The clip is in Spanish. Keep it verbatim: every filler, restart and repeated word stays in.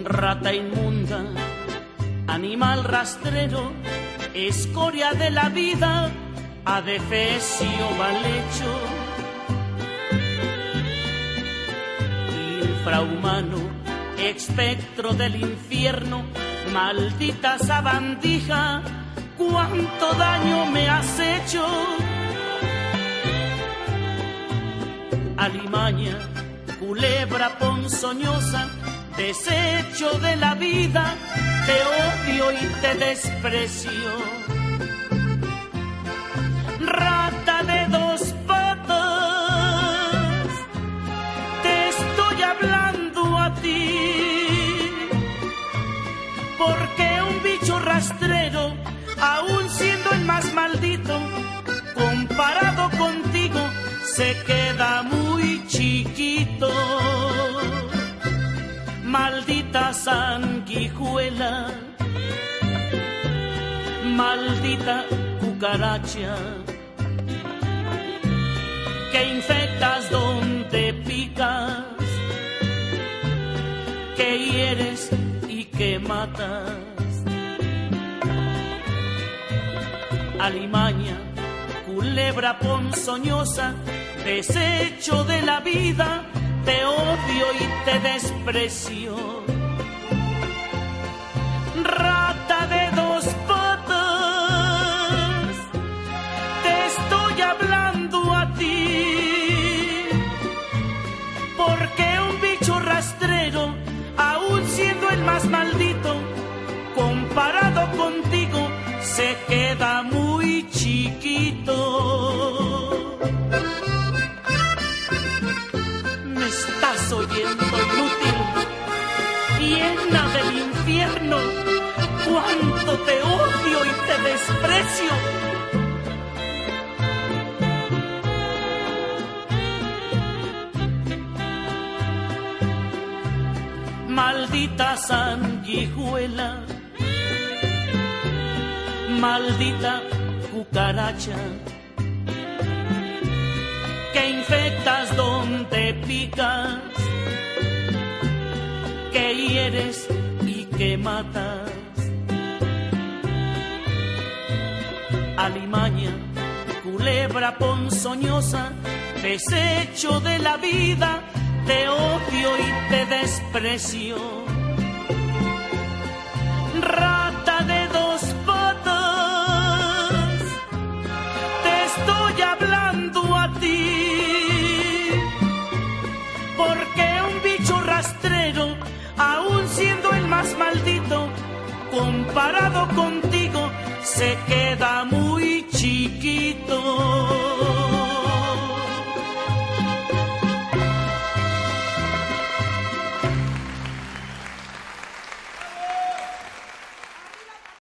Rata inmunda, animal rastrero, escoria de la vida, adefesio mal hecho. Infrahumano, espectro del infierno, maldita sabandija, cuánto daño me has hecho. Alimaña, culebra ponzoñosa, desecho de la vida, te odio y te desprecio. Rata de dos patas, te estoy hablando a ti, porque un bicho rastrero, aún siendo el más maldito, comparado contigo, se queda muy chiquito. Maldita sanguijuela, maldita cucaracha, que infectas donde picas, que hieres y que matas. Alimaña, culebra ponzoñosa, desecho de la vida, te odio y te desprecio. Rata de dos patas, te estoy hablando a ti, porque un bicho rastrero, aún siendo el más maldito, comparado contigo, se queda muy chiquito. Me estás oyendo, inútil, llena del infierno, cuánto te odio y te desprecio. Maldita sanguijuela, maldita cucaracha, que infectas donde picas, que hieres y que matas. Alimaña, culebra ponzoñosa, desecho de la vida, te odio y te desprecio. Rata de dos patas, te estoy hablando a ti, porque un bicho rastrero, aún siendo el más maldito, comparado contigo, se queda muy chiquito.